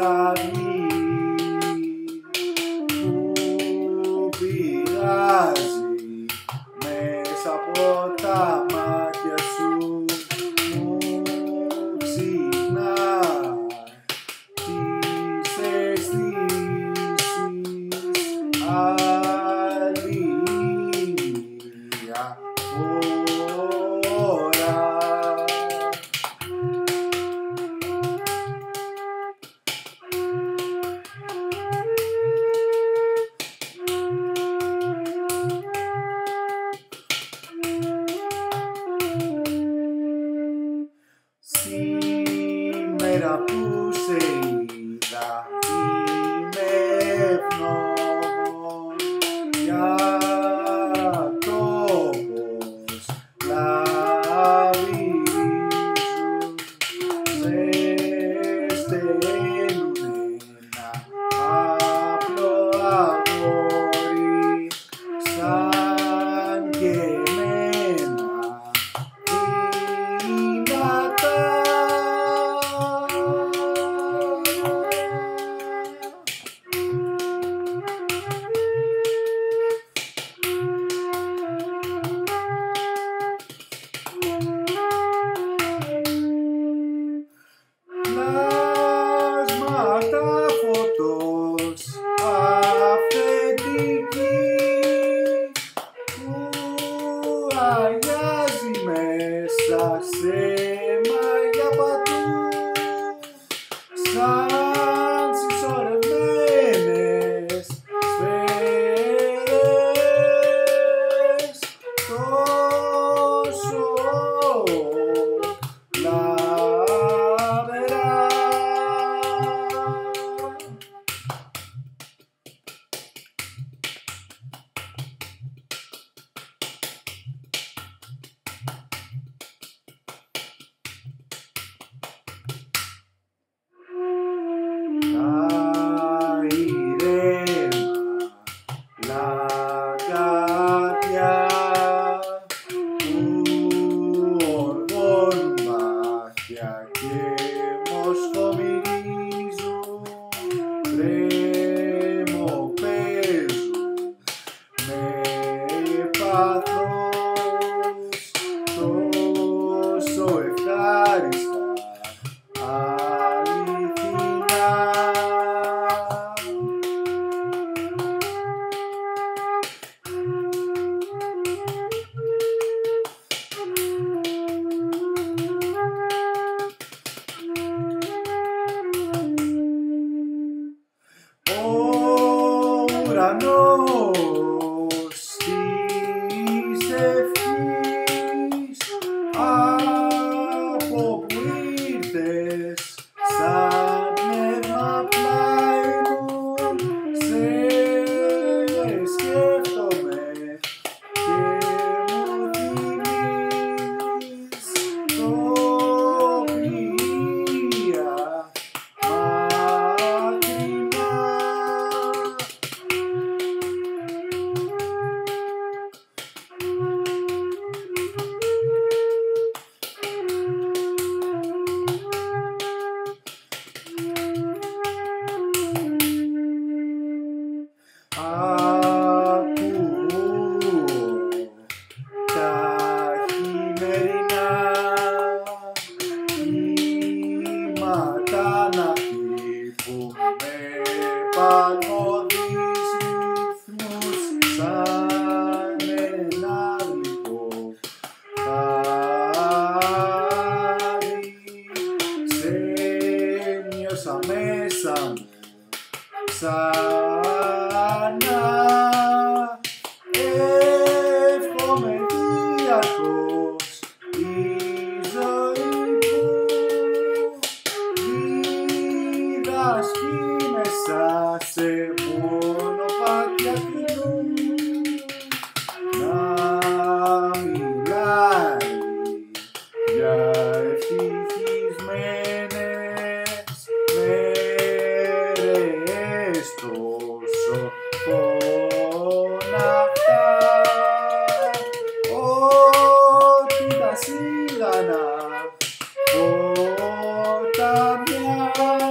αυγή που πηγάζει μέσα από τα μάτια σου, μου ξυπνά τις αισθήσεις, άλλη φορά. Σήμερα που σε είδα, είμαι ευγνώμων για το πως λαμπυρίζουν, ζεσταίνουν ένα απλό αγόρι σαν και εμένα, δυνατά. Κλάσματα φωτός, αυθεντική, που αγιάζει μέσα σε μάγια παντού, σαν συσσωρευμένες σφαίρες, τόσο λαμπερά. Τα ήρεμα λαγκάδια που οργώνουν μάτια και μοσχομυρίζουν, παίζουν με πάθος, τόσο ευχάριστα αληθινά. Ο ουρανός της ευχής, από που ήρθες σαν πνεύμα πλάι μου, σε σκέφτομαι και μου θυμίζεις τοπία μακρινά. Ακούω τα χειμερινά κύματα να χτυπούν με παλμωδείς ρυθμούς, σαν ένα γλυκό χάδι. Σε νιώσα μέσα μου ξανά, εύχομαι διαρκώς η ζωή μου διδάσκει μέσα σε μονοπάτια κοινού, να μιλάει για ευτυχισμένες μέρες, τόσο φωναχτά, ότι τα σίγανα Φωταύγεια